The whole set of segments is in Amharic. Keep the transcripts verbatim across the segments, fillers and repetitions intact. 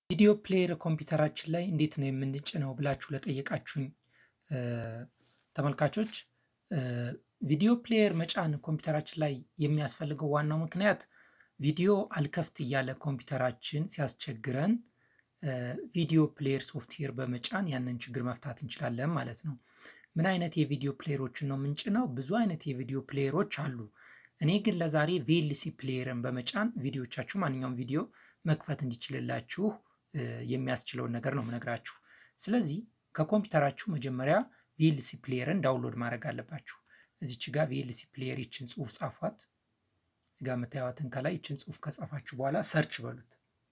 ቪዲዮ ፕሌየር ኮምፒውተራችን ላይ እንዴት ነው የምንጭነው ብላችሁ ለጠየቃችሁኝ ተመልካቾች ቪዲዮ ፕሌየር መጫን ኮምፒውተራችን ላይ የሚያስፈልገው ዋናው ምክንያት ቪዲዮ አልከፍት እያለ ኮምፒውተራችን ሲያስቸግረን ቪዲዮ ፕሌየር ሶፍትዌር በመጫን ያንን ችግር መፍታት እንችላለን ማለት ነው። ምን አይነት የቪዲዮ ፕሌየሮችን ነው የምንጭነው? ብዙ አይነት የቪዲዮ ፕሌየሮች አሉ። እኔ ግን ለዛሬ ቪኤልሲ ፕሌየርን በመጫን ቪዲዮቻችሁ ማንኛውም ቪዲዮ መክፈት እንዲችልላችሁ የሚያስችለውን ነገር ነው የምነግራችሁ። ስለዚህ ከኮምፒውተራችሁ መጀመሪያ ቪኤልሲ ፕሌየርን ዳውንሎድ ማድረግ አለባችሁ። እዚች ጋር ቪኤልሲ ፕሌየር ይችን ጽሁፍ ጻፏት። እዚህ ጋር የምታዩትን ከላይ ይችን ጽሁፍ ከጻፋችሁ በኋላ ሰርች በሉት።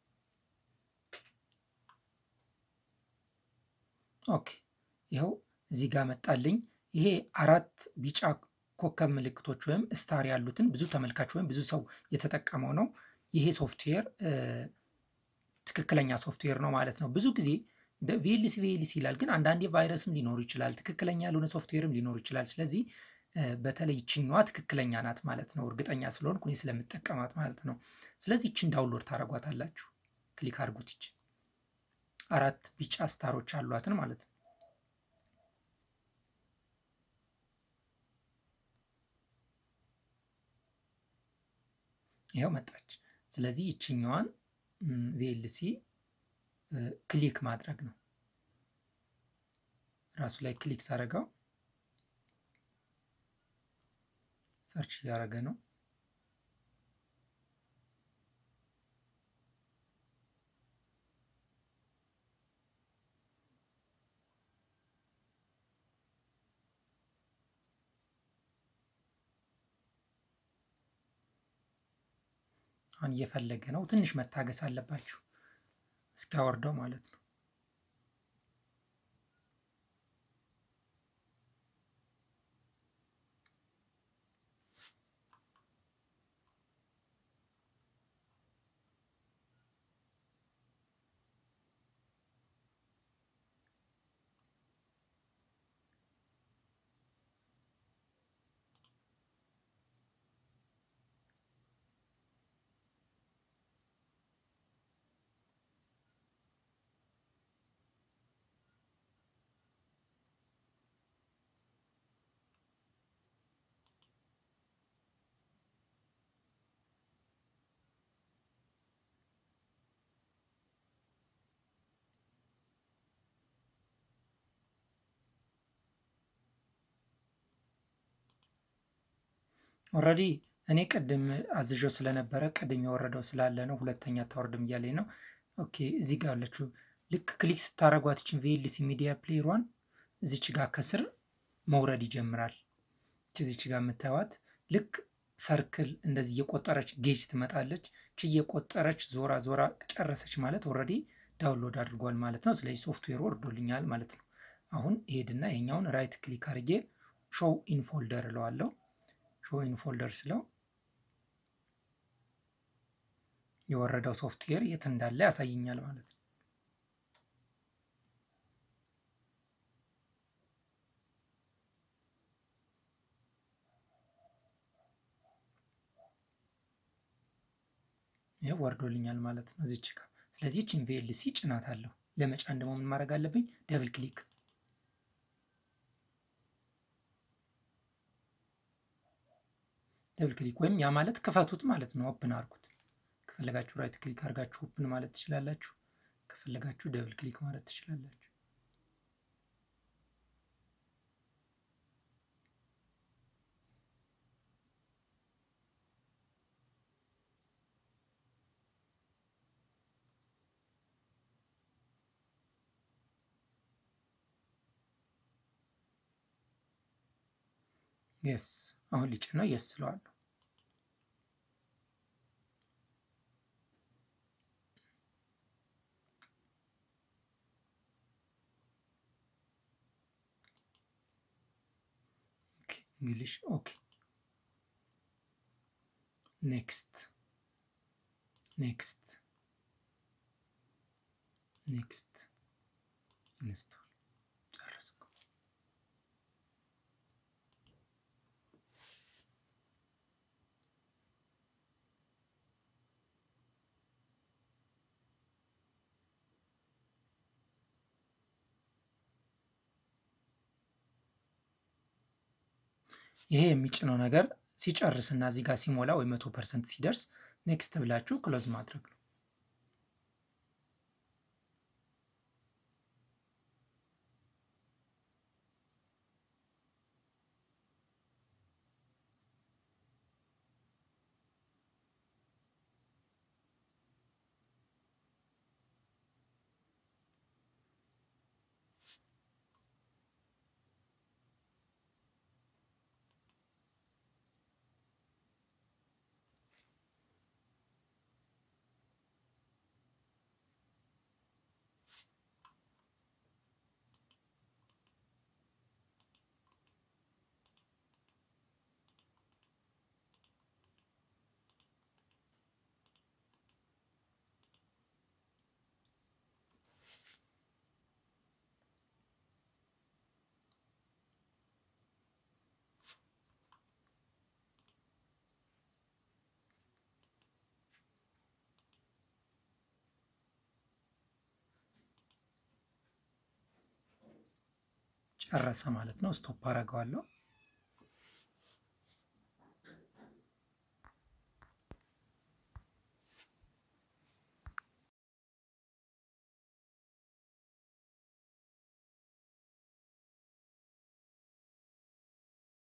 ኦኬ ይሄው እዚህ ጋር መጣልኝ። ይሄ አራት ቢጫ ኮከብ ምልክቶች ወይም ስታር ያሉትን ብዙ ተመልካች ወይም ብዙ ሰው የተጠቀመው ነው። ይሄ ሶፍትዌር ትክክለኛ ሶፍትዌር ነው ማለት ነው። ብዙ ጊዜ ቪኤልሲ ቪኤልሲ ይላል፣ ግን አንዳንዴ ቫይረስም ሊኖር ይችላል፣ ትክክለኛ ያልሆነ ሶፍትዌርም ሊኖር ይችላል። ስለዚህ በተለይ ይችኛዋ ትክክለኛ ናት ማለት ነው፣ እርግጠኛ ስለሆንኩ እኔ ስለምጠቀማት ማለት ነው። ስለዚህ ይችን ዳውንሎድ ታደርጓታላችሁ። ክሊክ አድርጉት። ይች አራት ቢጫ ስታሮች አሏትን ማለት ነው። ይሄው መጣች። ስለዚህ ይችኛዋን ቪኤልሲ ክሊክ ማድረግ ነው። ራሱ ላይ ክሊክ ሳደርገው ሰርች እያደረገ ነው። አሁን እየፈለገ ነው። ትንሽ መታገስ አለባችሁ እስኪያወርደው ማለት ነው። ኦልሬዲ እኔ ቅድም አዝዦ ስለነበረ ቅድም የወረደው ስላለ ነው። ሁለተኛ ታወርድም እያለኝ ነው። ኦኬ እዚህ ጋር አለችው። ልክ ክሊክ ስታረጓት ይችን ቪኤልሲ ሚዲያ ፕሌየሯን እዚች ጋር ከስር መውረድ ይጀምራል። እዚች ጋር የምታዩት ልክ ሰርክል እንደዚህ እየቆጠረች ጌጅ ትመጣለች። እቺ እየቆጠረች ዞራ ዞራ ጨረሰች ማለት ኦልሬዲ ዳውንሎድ አድርጓል ማለት ነው። ስለዚህ ሶፍትዌሩ ወርዶልኛል ማለት ነው። አሁን ሄድና ይሄኛውን ራይት ክሊክ አድርጌ ሾው ኢን ፎልደር እለዋለሁ። ሾው ኢን ፎልደር ስለው የወረደው ሶፍትዌር የት እንዳለ ያሳየኛል ማለት ነው። ይሄ ወርዶልኛል ማለት ነው እዚች ጋር። ስለዚህ እቺን ቪኤልሲ ጭናታለሁ። ለመጫን ደግሞ ምን ማድረግ አለብኝ? ደብል ክሊክ ደብል ክሊክ ወይም ያ ማለት ክፈቱት ማለት ነው። ኦፕን አድርጉት። ከፈለጋችሁ ራይት ክሊክ አድርጋችሁ ኦፕን ማለት ትችላላችሁ። ከፈለጋችሁ ደብል ክሊክ ማለት ትችላላችሁ። የስ አሁን ልጭ ነው። የስ ስለዋለሁ። እንግሊሽ ኦኬ። ኔክስት ኔክስት ኔክስት ኢንስቶል ጨረስኩ። ይሄ የሚጭነው ነገር ሲጨርስና እዚህ ጋር ሲሞላ ወይ መቶ ፐርሰንት ሲደርስ ኔክስት ብላችሁ ክሎዝ ማድረግ ነው። ጨረሰ ማለት ነው። ስቶፕ አደርገዋለሁ።